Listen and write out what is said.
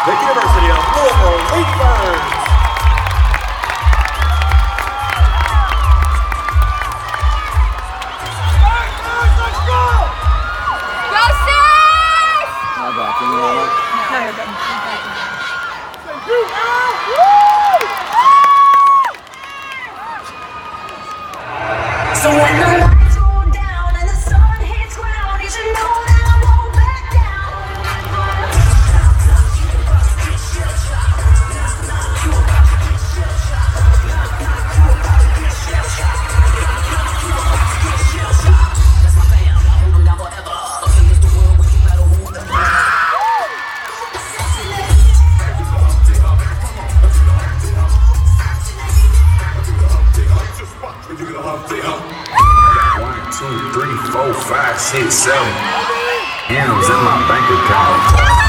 the University of Louisville Leapers. So when the lights go down and the sun hits ground, you should know that I won't back down. That's my fam, I hold them down forever. Against the world, but you better hold them down. One, two, three, four, five, six, seven. M's in my bank account.